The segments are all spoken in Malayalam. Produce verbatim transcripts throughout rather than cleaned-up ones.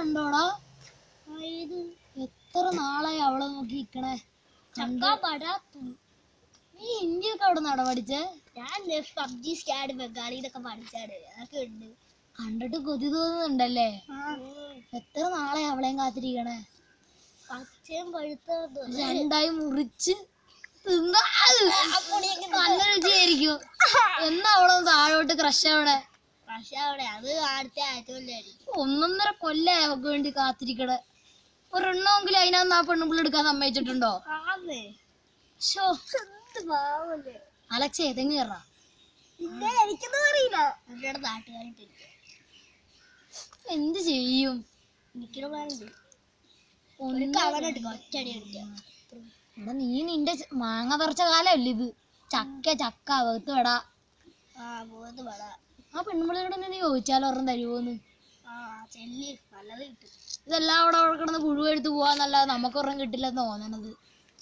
കണ്ടോടാ? എത്ര നാളായി അവളെ നോക്കി നിക്കണേ. നീ ഹിന്ദിയൊക്കെ അവിടെ നട പഠിച്ചേ? ഞാൻ പബ്ജി സ്കാഡ് ബംഗാളിന്നൊക്കെ പഠിച്ചാണ്. അതൊക്കെ ഉണ്ട്. കണ്ടിട്ട് കൊതി തോന്നുന്നുണ്ടല്ലേ? എത്ര നാളെ അവളെയും കാത്തിരിക്കണേ. പച്ചയും പഴുത്ത രണ്ടായി മുറിച്ച് തിന്നാ നല്ല രുചിയായിരിക്കും. എന്നാ അവളൊന്ന് താഴോട്ട് ക്രഷ് അവിടെ. പക്ഷെ അവിടെ അത് അടുത്ത ആഴ്ച ഒന്നൊന്നര കൊല്ലായി അവക്ക് വേണ്ടി കാത്തിരിക്കണേ. ഒരെണ്ണമെങ്കിലും അതിനകത്ത് ആ പെണ്ണുപിള്ള എടുക്കാൻ സമ്മതിച്ചിട്ടുണ്ടോ? അലക്സേ തെങ്ങ് കയറാ. എനിക്കൊന്നും അറിയില്ല. അവരുടെ നാട്ടുകാരിട്ട് എന്ത് ചെയ്യും? എടാ നീ നിന്റെ മാങ്ങ പറിച്ച കാലമല്ലേ ഇത്? ചക്ക ചക്ക അകത്ത് വെടാ. ആ പെണ്ണുമ്പിളയോട് നീ ചോദിച്ചാലോ ഒരെണ്ണം തരുമോന്ന്? ഇതെല്ലാം അവിടെ അവിടെ കിടന്ന് പുഴുവെടുത്ത് പോവാന്നല്ലാതെ നമുക്ക് ഒരെണ്ണം കിട്ടില്ലെന്ന് തോന്നണത്.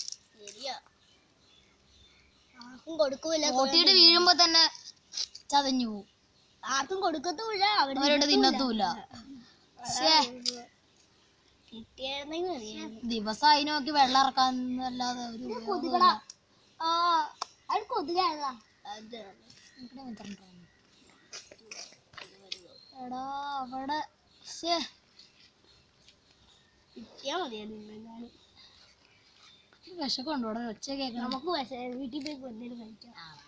ഓട്ടിയിട്ട് വീഴുമ്പോ തന്നെ ചതഞ്ഞു പോവും. ആർക്കും കൊടുക്കത്തുമില്ല, അവരോട് തിന്നത്തുമില്ല. ദിവസം അതിന് നോക്കി വെള്ളം ഇറക്കാന്നല്ലാതെ എടാ അവിടെ വിശക്കുണ്ടോ? ഒച്ച കേൾക്കണം. നമുക്ക് വീട്ടിൽ പോയി എന്തെങ്കിലും കഴിക്കാം.